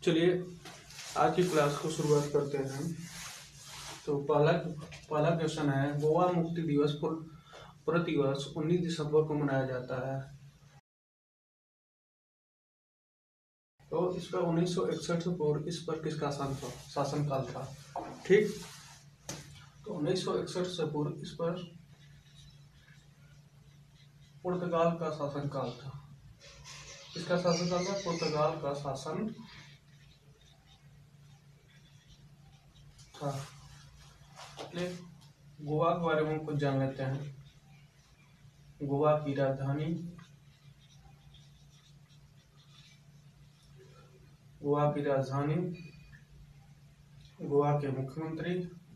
चलिए आज की क्लास को शुरुआत करते हैं। तो पहला क्वेश्चन है, गोवा मुक्ति दिवस प्रतिवर्ष 19 दिसंबर को मनाया जाता है। तो इस पर 1961 से पूर्व इस पर किसका शासनकाल था? ठीक, तो 1961 से पूर्व इस पर पुर्तगाल का शासनकाल था। किसका शासनकाल था? पुर्तगाल का शासन था। चलिए गोवा के बारे में कुछ जान लेते हैं। गोवा की राजधानी, गोवा के मुख्यमंत्री,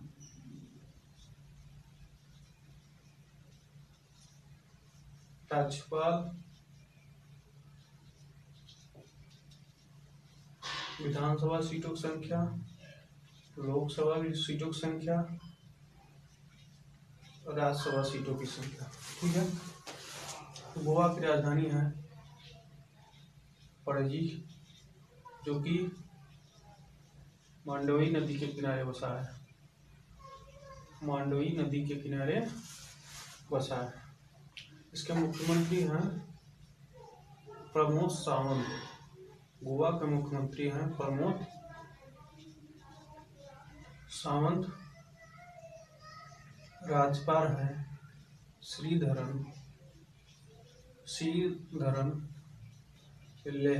राज्यपाल, विधानसभा सीटों की संख्या, लोकसभा सीटों की संख्या, राज्यसभा सीटों की संख्या। ठीक है, तो गोवा की राजधानी है पणजी, जो कि मांडोवी नदी के किनारे बसा है। मांडोवी नदी के किनारे बसा है। इसके मुख्यमंत्री हैं प्रमोद सावंत। गोवा के मुख्यमंत्री हैं प्रमोद सावंत। राज्यपाल है श्रीधरन पिल्ले।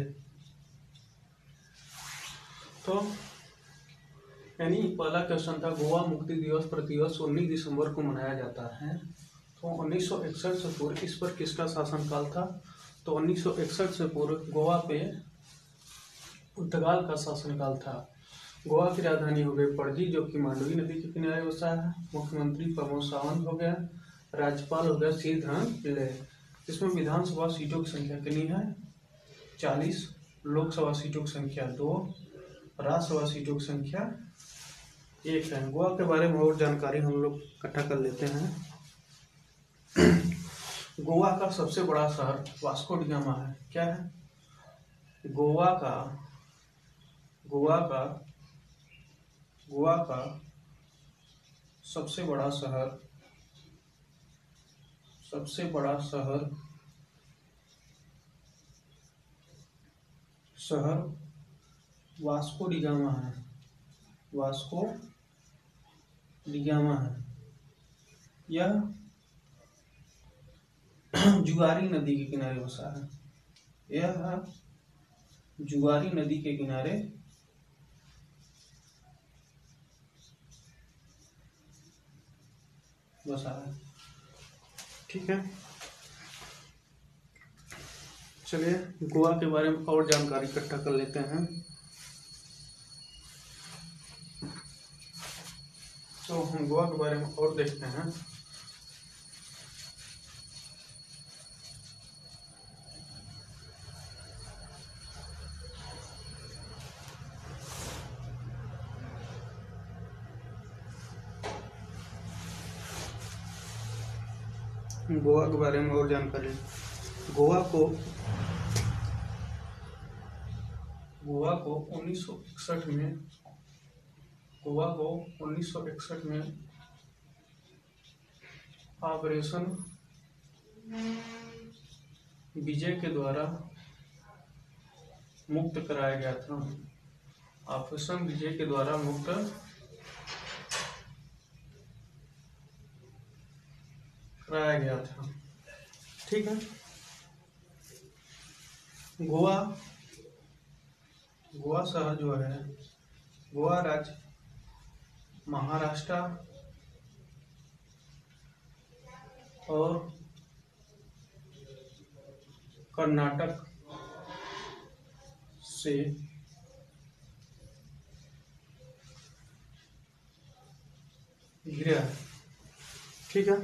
तो यानी पहला क्वेश्चन था, गोवा मुक्ति दिवस प्रतिवर्ष 19 दिसंबर को मनाया जाता है। तो 1961 से पूर्व इस पर किसका शासनकाल था? तो 1961 से पूर्व गोवा पे पुर्तगाल का शासनकाल था। गोवा की राजधानी हो गई पणजी, जो कि मांडवी नदी के किनारे बसा है। मुख्यमंत्री प्रमोद सावंत हो गया। राज्यपाल हो गया श्रीधरन पिल्ले। इसमें विधानसभा सीटों की संख्या कितनी है? 40। लोकसभा सीटों की संख्या 2, राज्यसभा सीटों की संख्या 1 है। गोवा के बारे में और जानकारी हम लोग इकट्ठा कर लेते हैं। गोवा का सबसे बड़ा शहर वास्को डी गामा है। क्या है? गोवा का सबसे बड़ा शहर वास्को डी गामा है। वास्को डी गामा है। यह जुआरी नदी के किनारे बसा है। यह जुआरी नदी के किनारे बसा है। ठीक है, चलिए गोवा के बारे में और जानकारी इकट्ठा कर लेते हैं। तो हम गोवा के बारे में और देखते हैं। गोवा के बारे में और जानकारी। गोवा को 1961 में ऑपरेशन विजय के द्वारा मुक्त कराया गया था। ऑपरेशन विजय के द्वारा मुक्त कराया गया था। ठीक है, गोवा शहर जो है, गोवा राज्य महाराष्ट्र और कर्नाटक से घिरा है। ठीक है,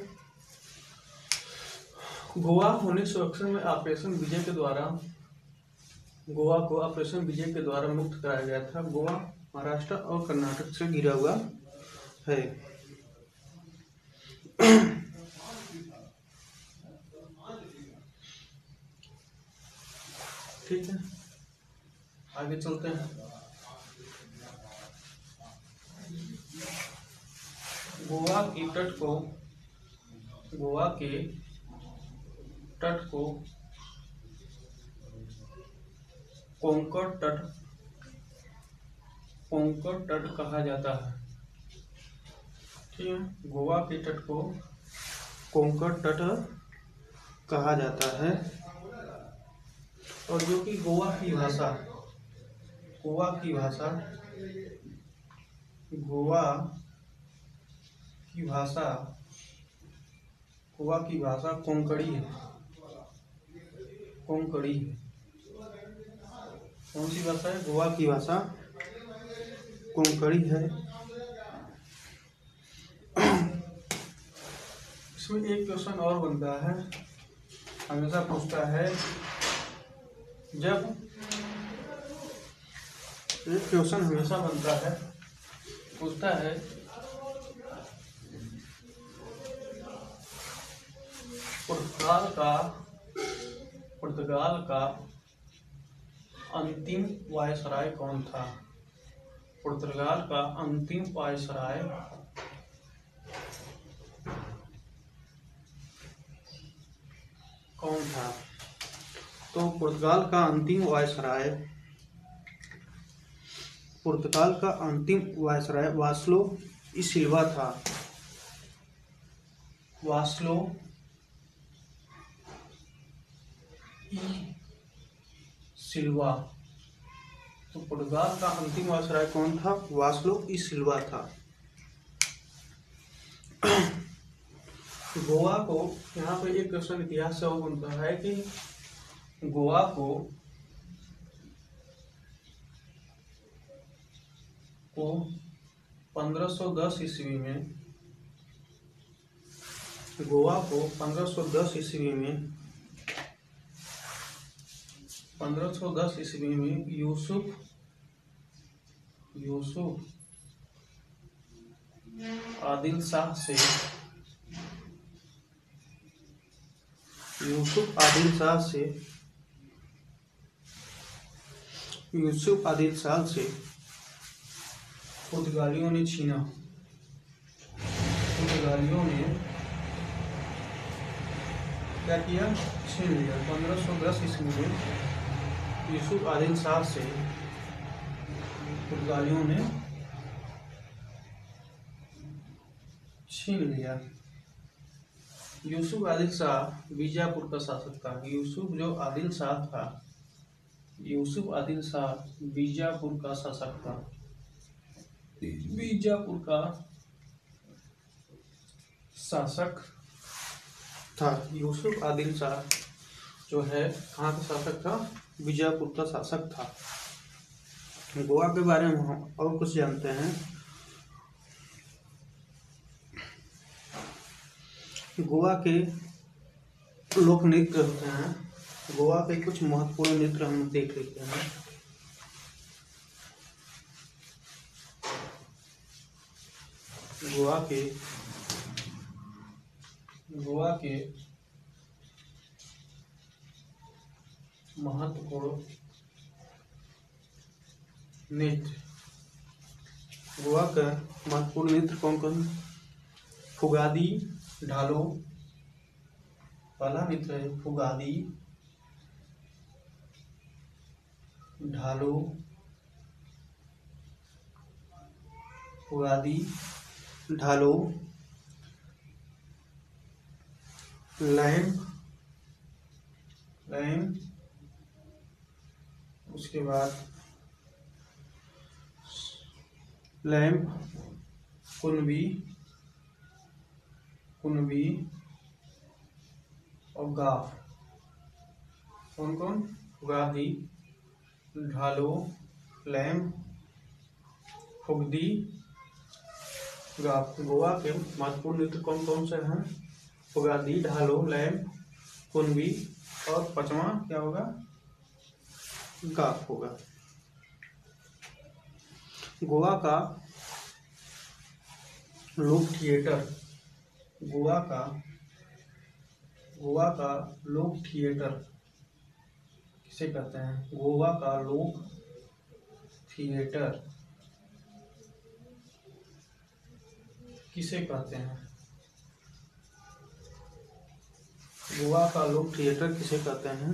गोवा 1961 में ऑपरेशन विजय के द्वारा गोवा को ऑपरेशन विजय के द्वारा मुक्त कराया गया था। गोवा महाराष्ट्र और कर्नाटक से घिरा हुआ है। ठीक है, आगे चलते हैं। गोवा की तट को गोवा के तट को कोंकण तट कहा जाता है। ठीक है, गोवा के तट को कोंकण तट कहा जाता है। और जो कि गोवा की भाषा गोवा की भाषा कोंकणी है। कौन सी भाषा है? गोवा की भाषा कोंकणी है। इसमें एक क्वेश्चन और बनता है, हमेशा पूछता है, पूछता है पुर्तगाल का अंतिम वायसराय कौन था? पुर्तगाल का अंतिम वायसराय कौन था? तो पुर्तगाल का अंतिम वायसराय वास्लो ई सिल्वा था। वास्लो ई सिल्वा। तो पुर्तगाल का अंतिम वायसराय कौन था? वास्लो ई सिल्वा था। गोवा को, यहाँ पे एक क्वेश्चन इतिहास से वो बनता है कि गोवा को 1510 ईस्वी में 1510 ईस्वी में यूसुफ आदिल शाह से पुर्तगालियों ने छीना। पुर्तगालियों ने क्या किया? छीन लिया। 1510 ईस्वी में यूसुफ आदिल शाह से पुर्तगालियों ने छीन लिया। यूसुफ आदिल शाह बीजापुर का शासक था। यूसुफ आदिल शाह बीजापुर का शासक था। यूसुफ आदिल शाह जो है कहाँ का शासक था? बीजापुर का शासक था। गोवा के बारे में हम और कुछ जानते हैं। गोवा के लोक नृत्य होते हैं। गोवा के कुछ महत्वपूर्ण नृत्य हम देख लेते हैं। गोवा के महत्वपूर्ण नृत्य। गोवा का महत्वपूर्ण नृत्य कौन कौन? फुगादी, ढालो। पहला नृत्य है फुगादी, ढालो, लैम्प, उसके बाद लैम्प, कुनबी और गाफ। कौन? फुगादी, ढालो, लैम्प, फुगदी, गाफ। गोवा के महत्वपूर्ण नृत्य कौन कौन से हैं? फुगादी, ढालो, लैम्प, कुनबी और पांचवा क्या होगा? गाफ होगा। गोवा का लोक थिएटर। गोवा का लोक थिएटर किसे कहते हैं? गोवा का लोक थिएटर किसे कहते हैं? गोवा का लोक थिएटर किसे कहते हैं?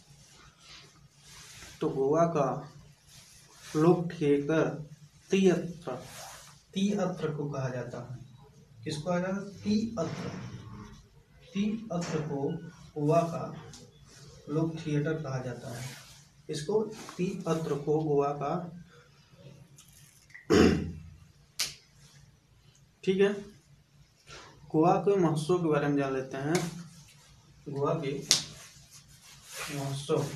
तो गोवा का लोक थिएटर तियत्र तियत्र को कहा जाता है। किसको कहा जाता है? तियत्र। तियत्र को गोवा का लोक थिएटर कहा जाता है। इसको तियत्र को गोवा का, ठीक है। गोवा के महोत्सव के बारे में जान लेते हैं। गोवा के महोत्सव,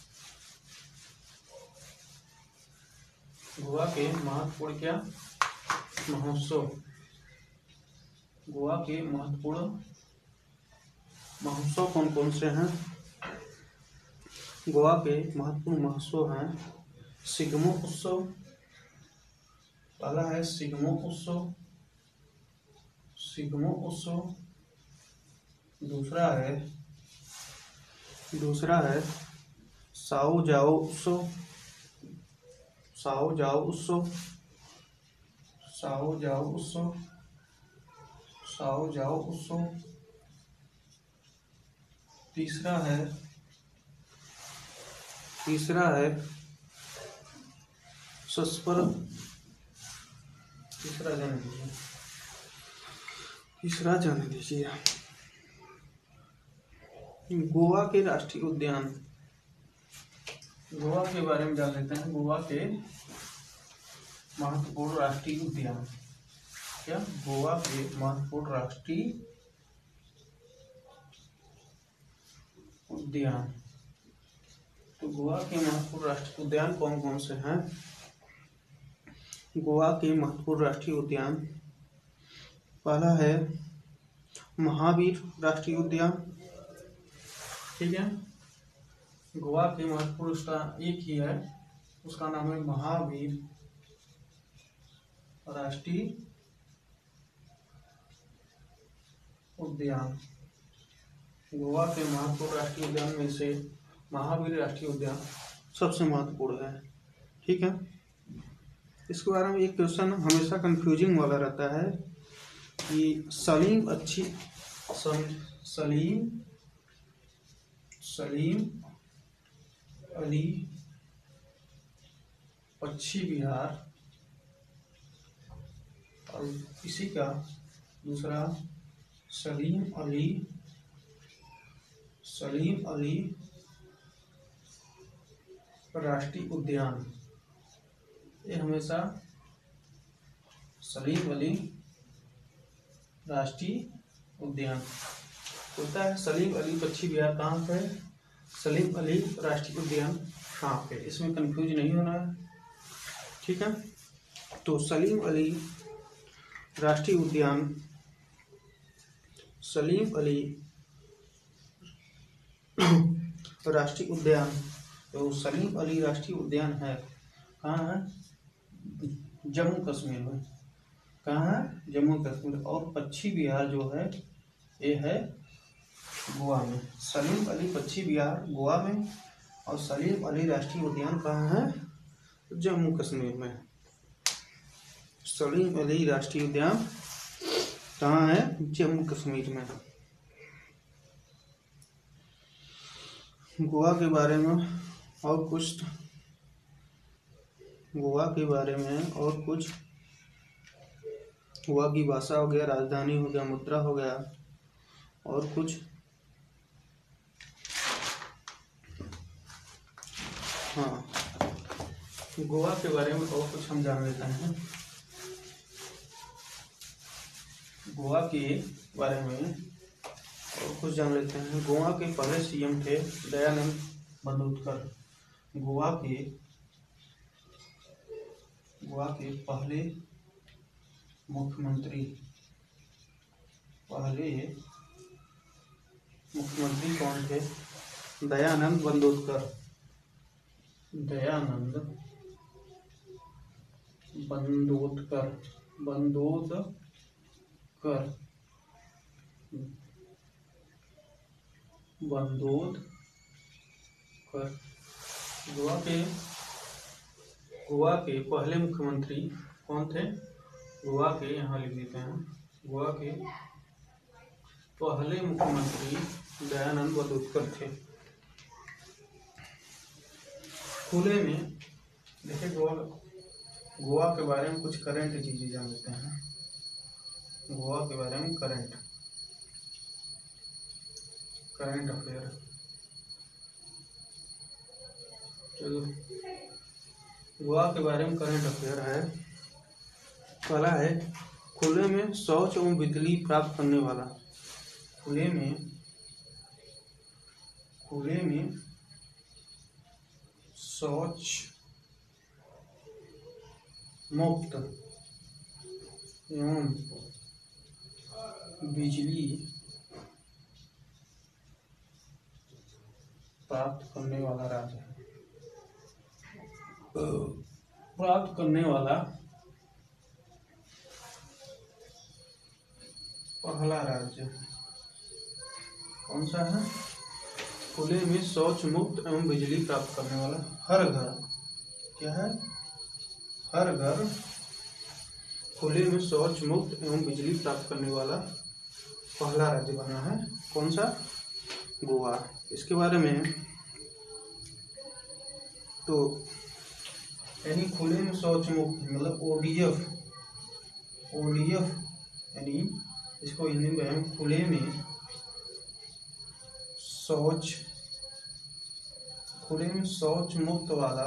गोवा के महत्वपूर्ण क्या महोत्सव, गोवा के महत्वपूर्ण महोत्सव कौन कौन से हैं? गोवा के महत्वपूर्ण महोत्सव हैं सिग्मो उत्सव। पहला है सिग्मो उत्सव, सिग्मो उत्सव। दूसरा है साओ जाओ उत्सव, साओ जाओ उत्सव, साओ जाओ उत्सव, साओ जाओ उत्सव। तीसरा है सस्पर, तीसरा जाने दीजिए। गोवा के राष्ट्रीय उद्यान, गोवा के बारे में जान लेते हैं। गोवा के महत्वपूर्ण राष्ट्रीय उद्यान क्या? गोवा के महत्वपूर्ण राष्ट्रीय उद्यान। तो गोवा के महत्वपूर्ण राष्ट्रीय उद्यान कौन कौन से हैं? गोवा के महत्वपूर्ण राष्ट्रीय उद्यान, पहला है महावीर राष्ट्रीय उद्यान, ठीक है। गोवा के महत्वपूर्ण उसका एक ही है, उसका नाम है महावीर राष्ट्रीय उद्यान। गोवा के महत्वपूर्ण राष्ट्रीय उद्यान में से महावीर राष्ट्रीय उद्यान सबसे महत्वपूर्ण है, ठीक है। इसके बारे में एक क्वेश्चन हमेशा कंफ्यूजिंग वाला रहता है कि सलीम अली पक्षी विहार, और इसी का दूसरा सलीम अली राष्ट्रीय उद्यान। ये हमेशा सलीम अली राष्ट्रीय उद्यान होता है। सलीम अली पक्षी विहार कहाँ पे? सलीम अली राष्ट्रीय उद्यान कहाँ पे? इसमें कंफ्यूज नहीं होना है, ठीक है। तो सलीम अली राष्ट्रीय उद्यान, सलीम अली राष्ट्रीय उद्यान, तो सलीम अली राष्ट्रीय उद्यान है कहाँ है? जम्मू कश्मीर में। कहाँ है? जम्मू कश्मीर। और पक्षी विहार जो है ये है गोवा में। सलीम अली पक्षी विहार गोवा में, और सलीम अली राष्ट्रीय उद्यान कहाँ है? जम्मू कश्मीर में। सलीम अली राष्ट्रीय उद्यान कहाँ है? जम्मू कश्मीर में। गोवा के बारे में और कुछ, गोवा के बारे में और कुछ, गोवा की भाषा हो गया, राजधानी हो गया, मुद्रा हो गया, और कुछ, हाँ गोवा के बारे में और कुछ हम जान लेते हैं। गोवा के बारे में और कुछ जान लेते हैं। गोवा के पहले सीएम थे दयानंद बंदोदकर। गोवा के पहले मुख्यमंत्री कौन थे? दयानंद बंदोदकर। दयानंद बंदोदकर गोवा के पहले मुख्यमंत्री कौन थे? गोवा के, यहाँ लिख देते हैं, गोवा के पहले मुख्यमंत्री दयानंद वडोदकर थे। खुले में देखिए, गोवा के बारे में कुछ करंट चीजें जान लेते हैं। गोवा के बारे में करंट अफेयर। चलो, गोवा के बारे में करंट अफेयर है। पहला है, खुले में शौच एवं बिजली प्राप्त करने वाला। खुले में शौच मुक्त एवं बिजली प्राप्त करने वाला राज्य है। प्राप्त करने वाला पहला राज्य कौन सा है? खुले में शौच मुक्त एवं बिजली प्राप्त करने वाला हर घर। क्या है? हर घर खुले में शौच मुक्त एवं बिजली प्राप्त करने वाला पहला राज्य बना है। कौन सा? गोवा। इसके बारे में तो यानी खुले में शौच मुक्त मतलब ODF यानी इसको हिंदी में हम खुले में शौच मुक्त वाला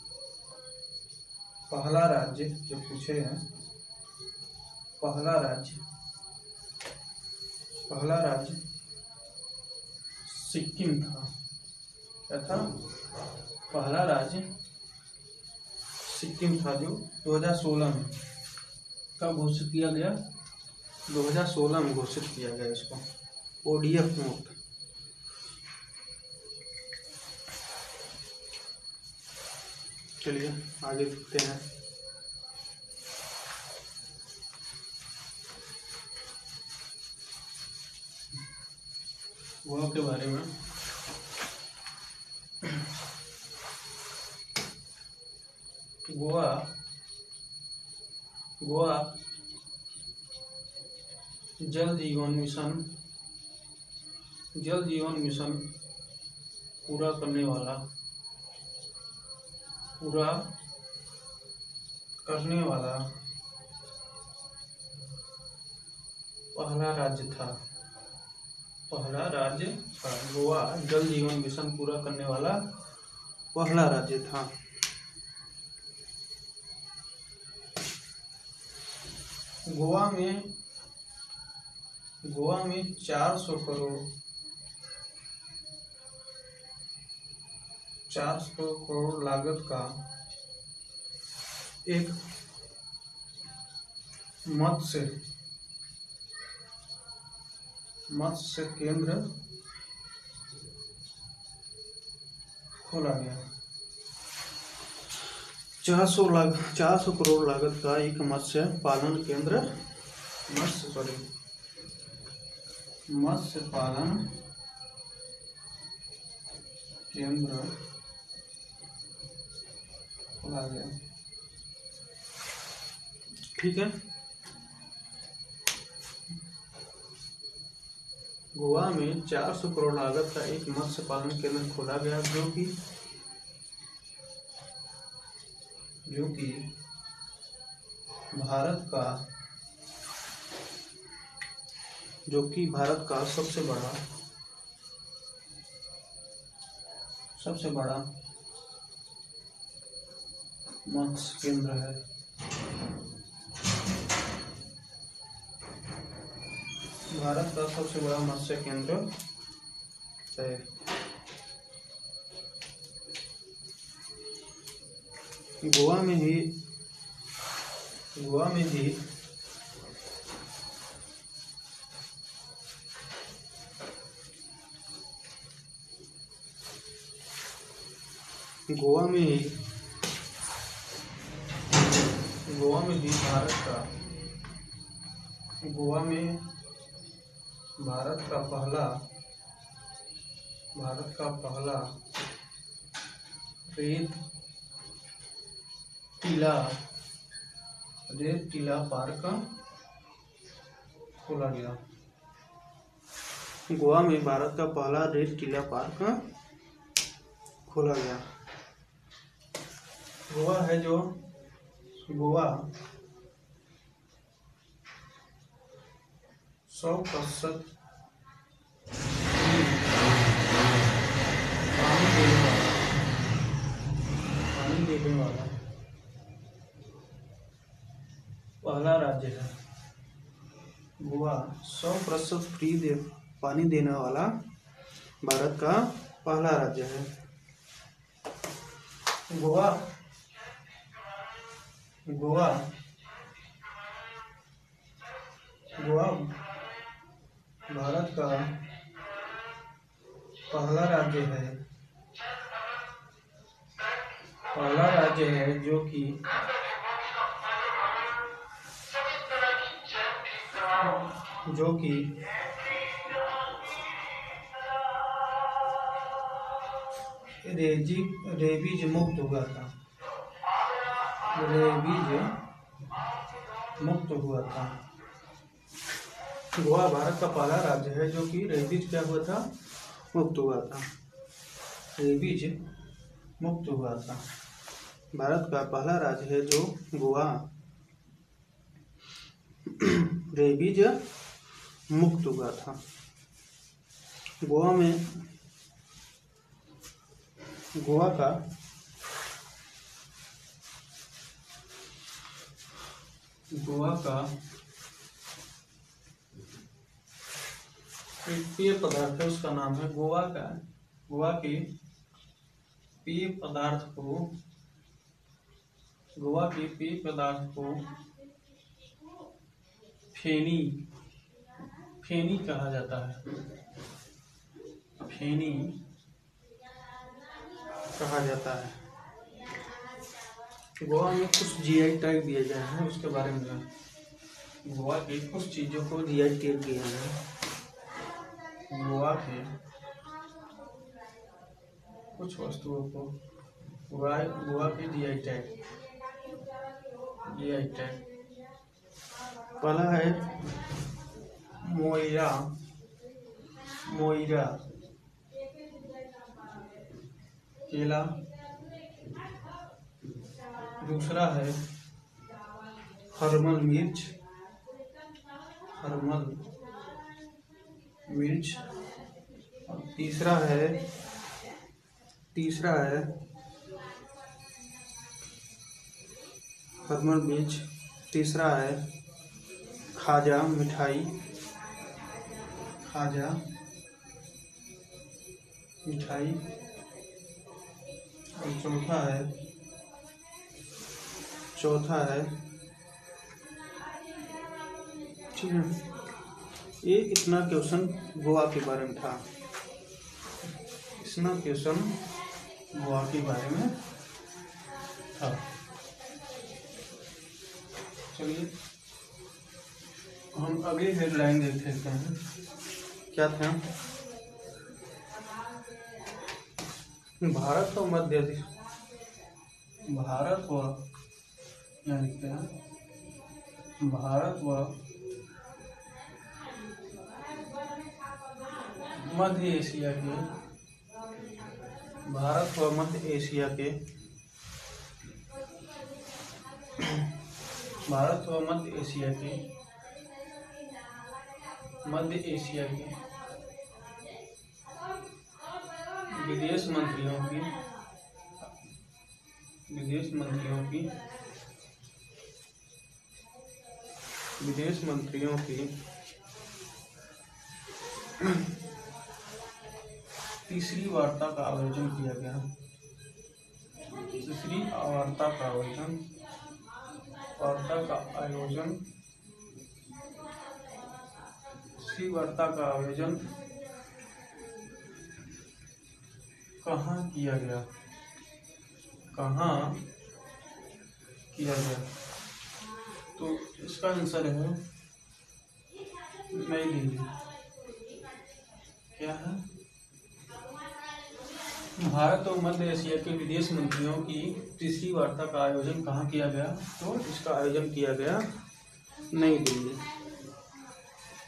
पहला राज्य जो पूछे हैं, पहला राज्य सिक्किम था। क्या था? पहला राज्य सिक्किम था, जो 2016 में कब घोषित किया गया? 2016 में घोषित किया गया इसको ODF मुक्त। चलिए आगे देखते हैं। गोवा के बारे में गोवा जल जीवन मिशन पूरा करने वाला पहला राज्य था। गोवा जल जीवन मिशन पूरा करने वाला पहला राज्य था। गोवा में 400 करोड़ लागत का एक मत्स्य केंद्र खोला गया। 400 करोड़ लागत का एक मत्स्य पालन केंद्र खोला गया। ठीक है। गोवा में 400 करोड़ लागत का एक मत्स्य पालन केंद्र खोला गया, जो कि भारत का सबसे बड़ा मत्स्य केंद्र है। भारत का सबसे बड़ा मत्स्य केंद्र है। गोवा में ही गोवा में ही भारत का पहला रेत टीला पार्क खोला गया। गोवा में भारत का पहला रेड टीला पार्क खोला गया। गोवा है जो गोवा 100% पानी देने वाला पहला राज्य है। गोवा 100% फ्री पानी देने वाला भारत का पहला राज्य है। गोवा गोवा गोवा भारत का पहला राज्य है जो कि रेबीज मुक्त हुआ था। गोवा भारत का पहला राज्य है जो कि रेबीज क्या हुआ था, मुक्त हुआ था। रेबीज मुक्त हुआ था। भारत का पहला राज्य है जो गोवा रेबीज मुक्त हुआ था। गोवा का एक पेय पदार्थ है, उसका नाम है गोवा के पेय पदार्थ को फेनी कहा जाता है। गोवा में कुछ जीआई टैग दिए गए हैं, उसके बारे में गोवा की कुछ चीजों को जीआई टैग दिया है। गोवा के कुछ वस्तुओं को गोवा के जीआई टैग पहला है मोइरा केला। दूसरा है हरमल मिर्च। और तीसरा है हरमल मिर्च। तीसरा है खाजा मिठाई। और चौथा है ठीक है। ये इतना क्वेश्चन गोवा के बारे में था। चलिए हम अगली हेडलाइन देख लेते हैं। क्या था? भारत व मध्य एशिया के विदेश मंत्रियों की तीसरी वार्ता का आयोजन किया गया। वार्ता का आयोजन कहाँ किया गया? तो इसका आंसर है नई दिल्ली। क्या है? भारत और मध्य एशिया के विदेश मंत्रियों की तीसरी वार्ता का आयोजन कहाँ किया गया? तो इसका आयोजन किया गया नई दिल्ली।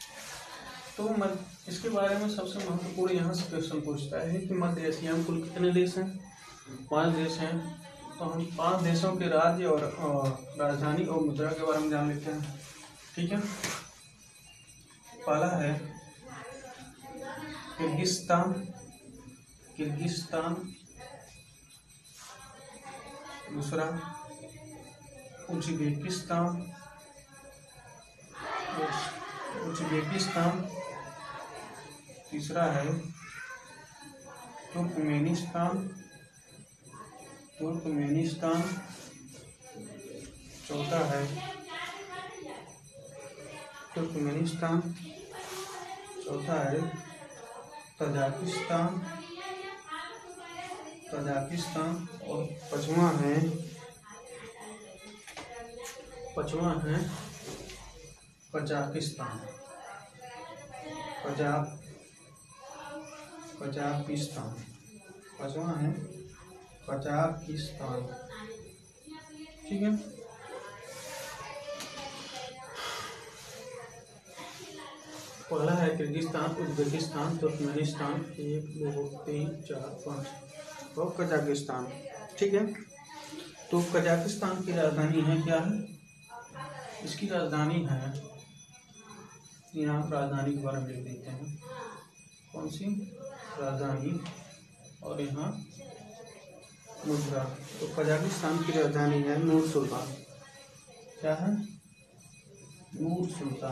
तो इसके बारे में सबसे महत्वपूर्ण यहाँ से क्वेश्चन पूछता है कि मध्य एशिया में कुल कितने देश हैं? 5 देश हैं। तो हम 5 देशों के राज्य और राजधानी और मुद्रा के बारे में जान लेते हैं। ठीक है, पहला है किर्गिस्तान। दूसरा उज्बेकिस्तान। तीसरा है तुर्कमेनिस्तान। चौथा है तुर्कमेनिस्तान। चौथा है तजाकिस्तान। और पांचवा है कजाकिस्तान। पांचवा है कजाकिस्तान। ठीक है, पहला है किर्गिस्तान, उज्बेकिस्तान, तुर्कमेनिस्तान, 1 2 3 4 5 और कजाकिस्तान। ठीक है, तो कजाकिस्तान की राजधानी है क्या है? इसकी राजधानी है, यहाँ राजधानी के बारे में लिख देते हैं, कौन सी राजधानी और यहाँ मुद्रा। तो कजाकिस्तान की राजधानी है नूर सुल्तान। क्या है? नूर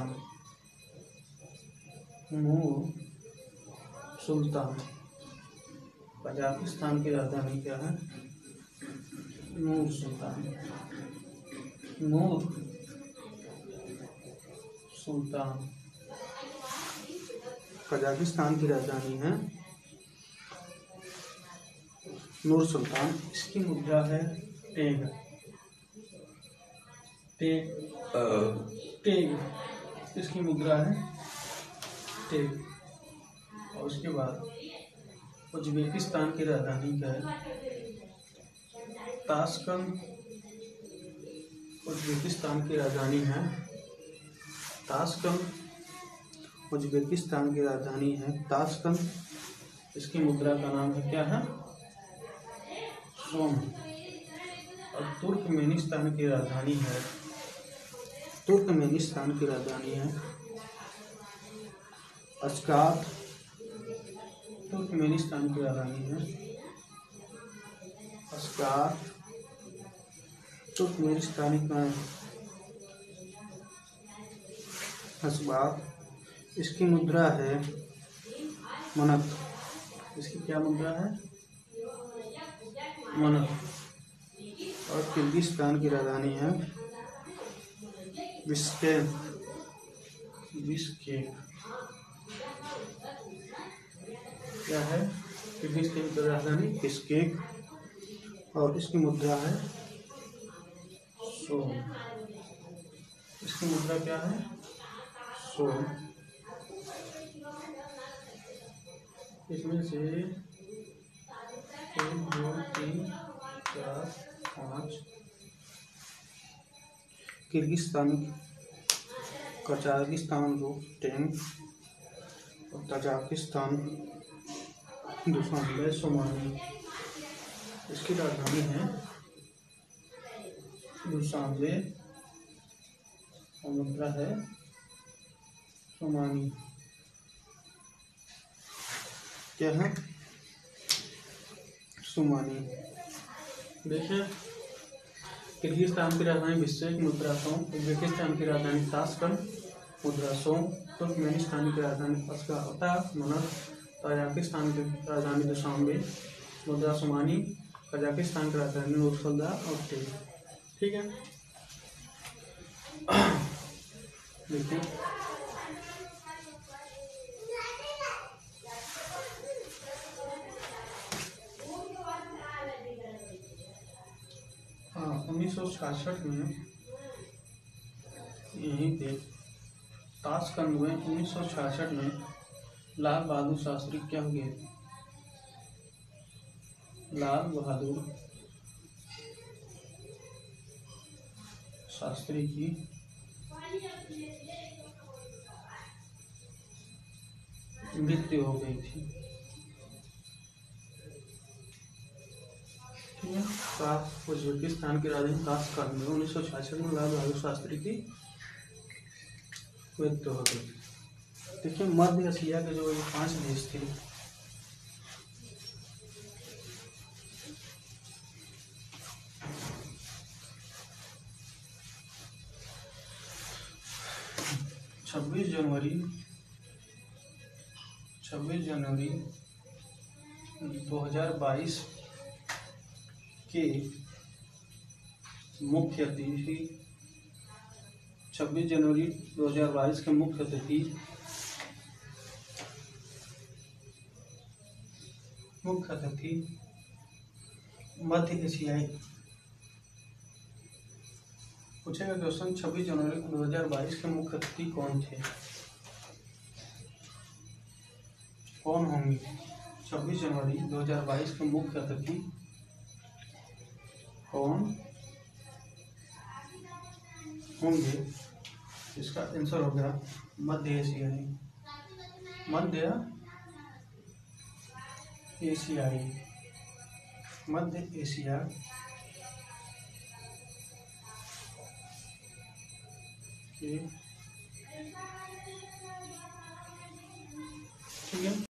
सुल्तान। कजाकिस्तान की राजधानी क्या है? नूर सुल्तान। कजाकिस्तान की राजधानी है नूर सुल्तान। इसकी मुद्रा है टेग। इसकी मुद्रा है टेग। और उसके बाद उज्बेकिस्तान की राजधानी क्या है? ताशकंद। उज्बेकिस्तान की राजधानी है ताशकंद। इसकी मुद्रा का नाम है क्या है? सोम। और तुर्कमेनिस्तान की राजधानी है अशगाबत। इसकी मुद्रा है मनत। इसकी क्या मुद्रा है? मनत। और किर्गिस्तान की राजधानी है बिश्केक। क्या है? किर्गिस्तान की राजधानी बिश्केक। और इसकी मुद्रा है सोम। इसकी मुद्रा क्या है? सोम। इसमें से 1 2 3 4 5 कजाकिस्तान टेंग और तजाकिस्तान दूसरा सोमानी। इसकी राजधानी है दुशांबे और मुद्रा है सोमानी। क्या है? सोमानी। देखिए, किर्गिस्तान की राजधानी बिश्केक, मुद्रा सोम। उज्बेकिस्तान की राजधानी ताशकंद, मुद्रा सोम। तुर्कमेनिस्तान की राजधानी अशगाबत मनत। तजाकिस्तान की राजधानी दुशांबे, मुद्रा सोमानी। कजाकिस्तान की राजधानी नूर सुल्तान और टेग। ठीक है, देखिए हाँ, 1966 में यहीं पे ताशकंद में 1966 में लाल बहादुर शास्त्री क्या हुए? लाल बहादुर शास्त्री की मृत्यु हो गई थी। ठीक है, उज्बेकिस्तान की राजधानी ताशकंद में 1966 में लाल बहादुर शास्त्री की मृत्यु हो गई। देखिए मध्य एशिया के जो ये 5 देश थे, छब्बीस जनवरी 2022 के मुख्य अतिथि 26 जनवरी 2022 के मुख्य अतिथि मध्य एशियाई। पूछेगा क्वेश्चन 26 जनवरी 2022 के मुख्य अतिथि कौन थे, कौन होंगे? 26 जनवरी 2022 के मुख्य अतिथि कौन होंगे? इसका आंसर हो गया मध्य एशियाई। मध्य एशिया के, ठीक है।